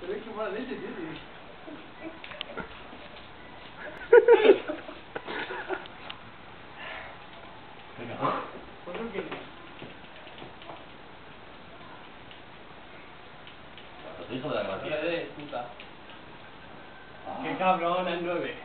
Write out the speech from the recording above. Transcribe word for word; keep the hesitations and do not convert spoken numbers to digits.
Pero es que mala leche tiene. ¿Cuánto quieres? ¿Tu hijo de la gracia? Puta. Qué cabrón, es nueve.